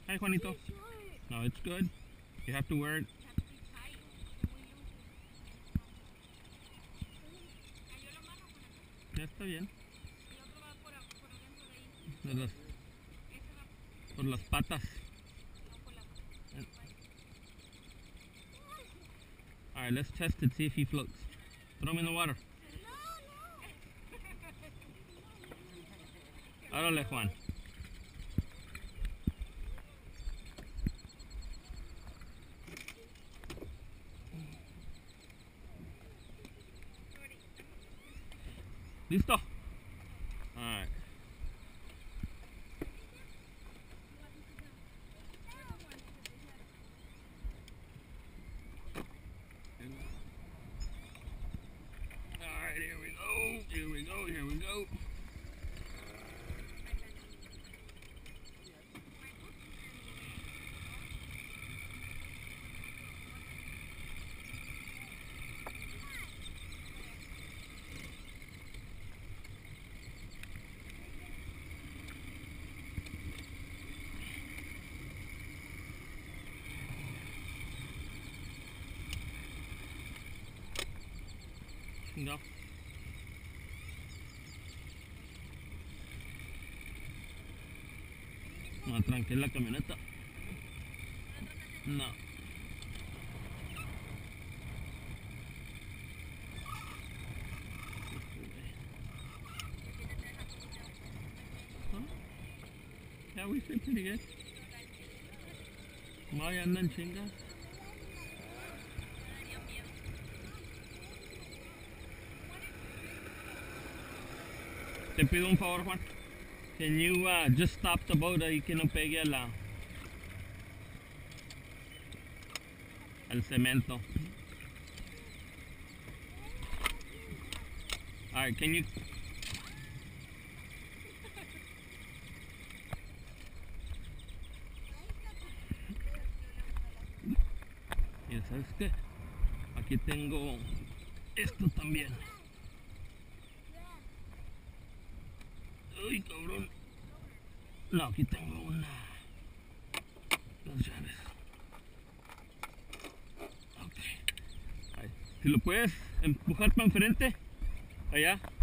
Hi, Juanito. No, it's good. You have to wear it. Ya está bien. De las, por las patas. Alright, let's test it, see if he floats. Throw him in the water. Órale, Juan. ¿Listo? Alright. Alright, here we go. Here we go. Here we go. No. No, tranquila la camioneta. No. Huh? Yeah, we feel pretty good. Vaya, andan chingas. Te pido un favor, Juan. Can you just stop the boat ahí que no pegue al cemento? Alright, can you... Mira, ¿sabes qué? Aquí tengo esto también. Uy, cabrón. No, aquí tengo unas llaves. Ok. Ahí. Si lo puedes empujar para enfrente, allá.